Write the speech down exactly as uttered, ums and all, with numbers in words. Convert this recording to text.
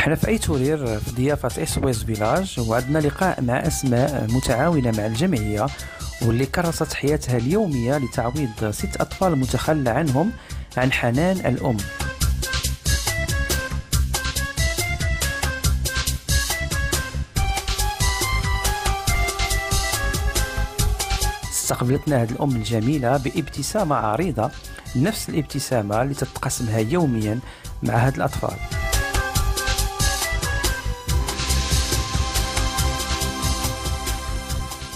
حنا في أيتورير في ضيافة اس او اس فيلاج، وعندنا لقاء مع أسماء متعاونة مع الجمعية واللي كرست حياتها اليومية لتعويض ست أطفال متخلى عنهم عن حنان الأم. استقبلتنا هذه الأم الجميلة بابتسامة عريضة، نفس الابتسامة اللي تتقاسمها يوميا مع هذه الأطفال.